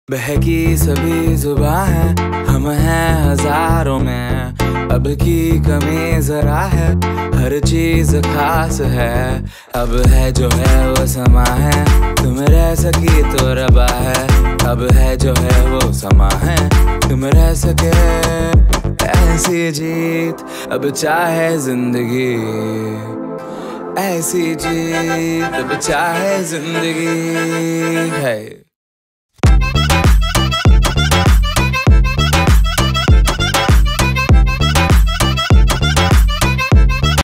बहकी सभी जुबां है, हम हैं हजारों में। अब की कमी जरा है, हर चीज खास है। अब है जो है वो समा है, तुम रह सकी तो रबा है। अब है जो है वो समा है, तुम रह सके ऐसी जीत। अब चाहे जिंदगी ऐसी जीत, अब चाहे जिंदगी है।